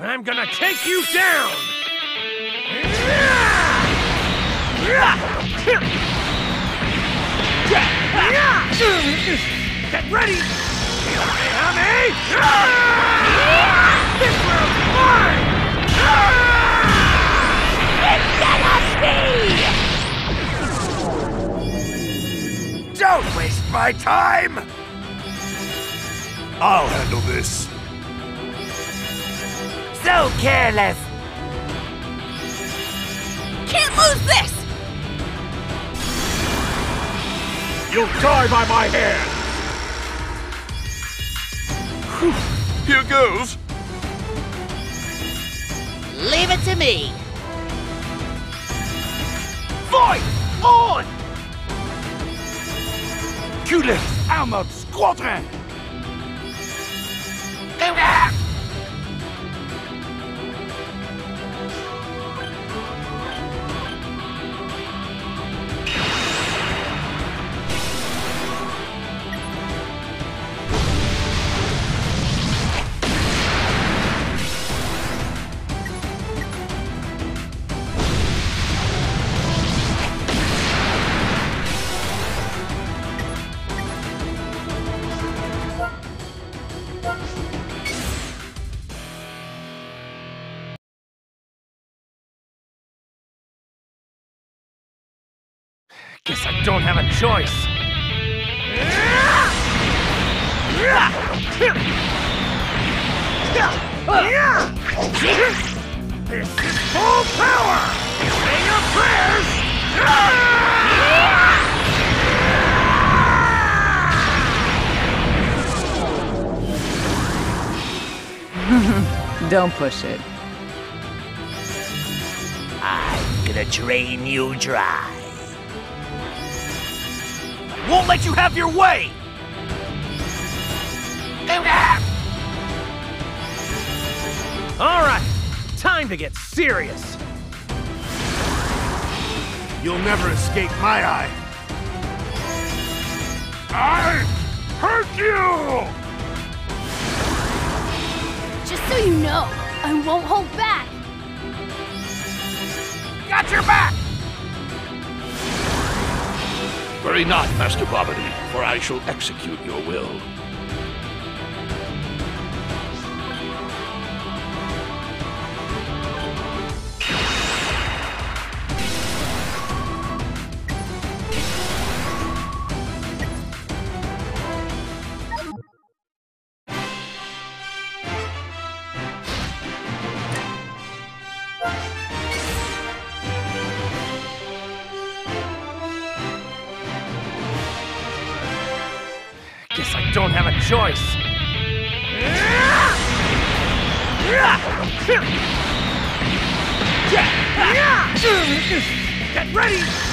I'm gonna take you down! Get ready! This round's mine! It cannot be! Don't waste my time! I'll handle this. So careless! Can't lose this! You'll die by my hand! Here goes! Leave it to me! Fight on! Kulis Armored Squadron! Guess I don't have a choice. This is full power! Say your prayers! Don't push it. I'm gonna drain you dry. Won't let you have your way! All right, time to get serious. You'll never escape my eye. I hurt you! Just so you know, I won't hold back. Got your back! Worry not, Master Bobbity, for I shall execute your will. Guess I don't have a choice. Get ready!